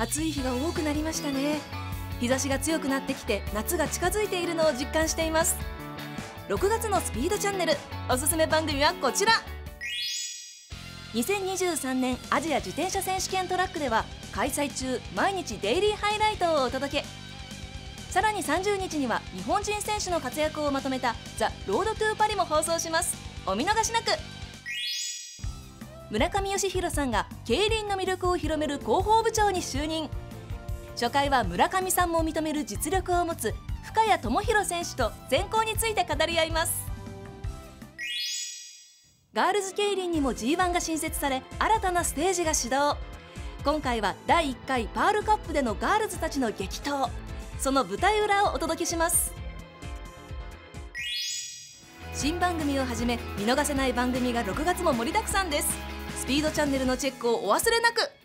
暑い日が多くなりましたね。日差しが強くなってきて夏が近づいているのを実感しています。6月のスピードチャンネル、おすすめ番組はこちら。2023年アジア自転車選手権トラックでは開催中、毎日デイリーハイライトをお届け。さらに30日には日本人選手の活躍をまとめたザ・ロードトゥーパリも放送します。お見逃しなく。村上義弘さんが競輪の魅力を広める広報部長に就任。初回は村上さんも認める実力を持つ深谷智弘選手と選考について語り合います。ガールズ競輪にも G1 が新設され、新たなステージが始動。今回は第1回パールカップでのガールズたちの激闘、その舞台裏をお届けします。新番組をはじめ見逃せない番組が6月も盛りだくさんです。スピードチャンネルのチェックをお忘れなく。